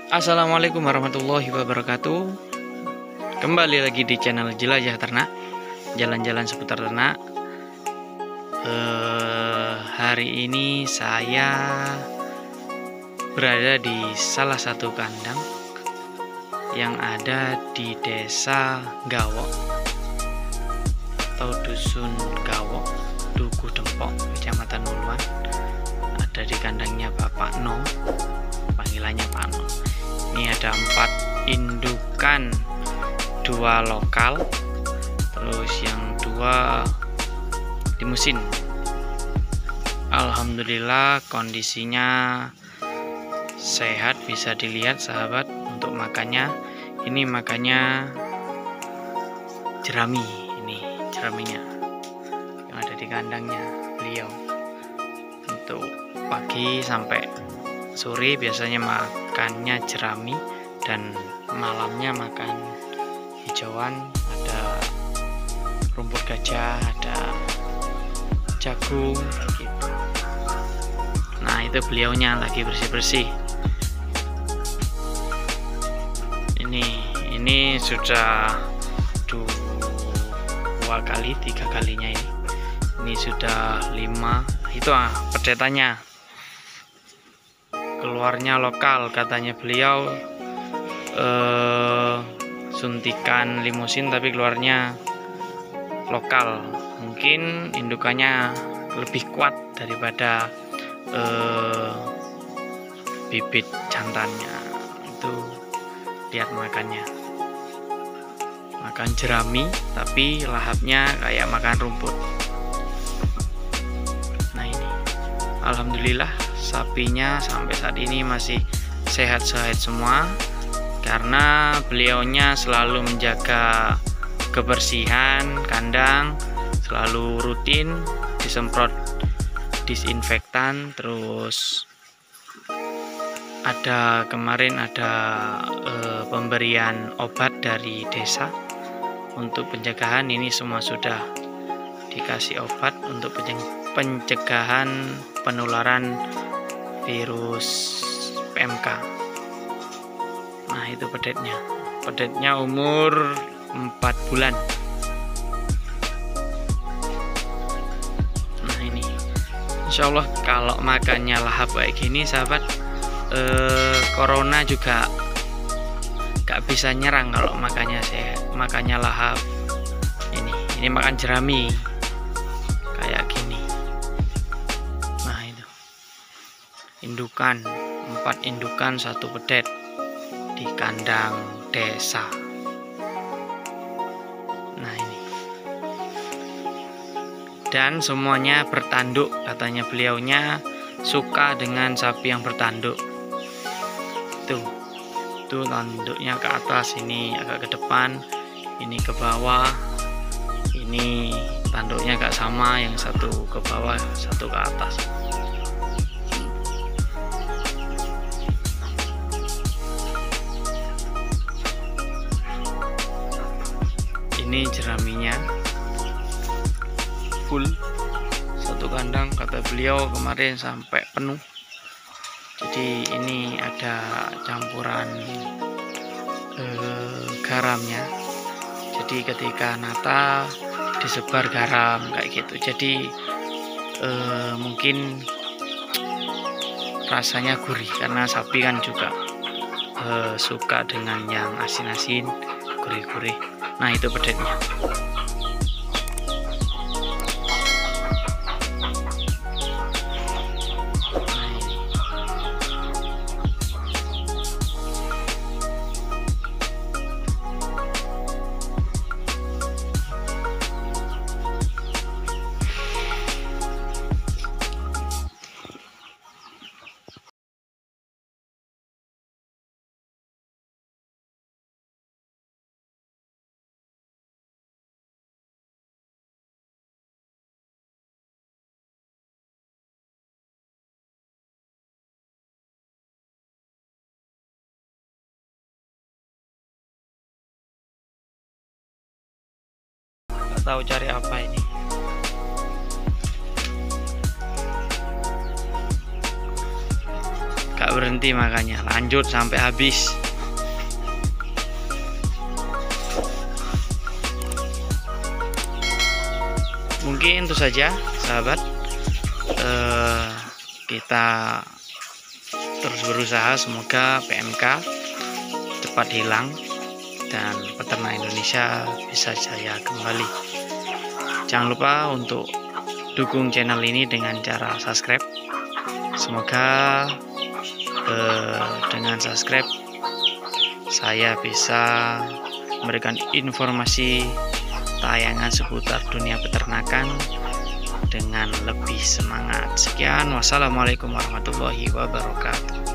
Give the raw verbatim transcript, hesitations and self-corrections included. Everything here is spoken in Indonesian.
Assalamualaikum warahmatullahi wabarakatuh. Kembali lagi di channel Jelajah Ternak, jalan-jalan seputar ternak. eh, Hari ini saya berada di salah satu kandang yang ada di desa Gawok atau dusun Gawok, Duku Dempok, Kecamatan Uluan. Ada di kandangnya Bapak No, panggilannya Pak No. Ini ada empat indukan, dua lokal, terus yang dua limusin. Alhamdulillah kondisinya sehat, bisa dilihat sahabat. Untuk makannya, ini makannya jerami, ini jeraminya yang ada di kandangnya beliau. Untuk pagi sampai sore biasanya makannya jerami, dan malamnya makan hijauan, ada rumput gajah, ada jagung gitu. Nah, itu beliaunya lagi bersih-bersih. Ini ini sudah dua kali, tiga kalinya ini. Ini sudah lima. Itu ah pedetannya. Keluarnya lokal, katanya beliau eh, suntikan limusin tapi keluarnya lokal. Mungkin indukannya lebih kuat daripada eh, bibit jantannya. Itu lihat makannya, makan jerami tapi lahapnya kayak makan rumput. Nah, ini alhamdulillah sapinya sampai saat ini masih sehat-sehat semua, karena beliaunya selalu menjaga kebersihan kandang, selalu rutin disemprot disinfektan. Terus ada kemarin ada e, pemberian obat dari desa untuk pencegahan. Ini semua sudah dikasih obat untuk pencegahan penularan virus P M K. Nah, itu pedetnya. Pedetnya umur empat bulan. Nah, ini insya Allah kalau makannya lahap kayak gini sahabat, eh, corona juga gak bisa nyerang kalau makannya sehat, makannya lahap. Ini ini makan jerami kayak gini. Indukan, empat indukan, satu pedet di kandang desa. Nah, ini dan semuanya bertanduk, katanya beliaunya suka dengan sapi yang bertanduk. Tuh, tuh tanduknya ke atas, ini agak ke depan, ini ke bawah. Ini tanduknya agak sama, yang satu ke bawah, satu ke atas. Ini jeraminya full satu kandang, kata beliau kemarin sampai penuh. Jadi ini ada campuran eh, garamnya. Jadi ketika nata disebar garam kayak gitu. Jadi eh, mungkin rasanya gurih, karena sapi kan juga eh, suka dengan yang asin-asin, gurih-gurih. Nah, itu pedetnya. Tahu cari apa ini. berhenti, makanya lanjut sampai habis. Mungkin itu saja sahabat, eh, kita terus berusaha, semoga P M K cepat hilang dan peternak Indonesia bisa jaya kembali. Jangan lupa untuk dukung channel ini dengan cara subscribe. Semoga eh, dengan subscribe saya bisa memberikan informasi tayangan seputar dunia peternakan dengan lebih semangat. Sekian, wassalamualaikum warahmatullahi wabarakatuh.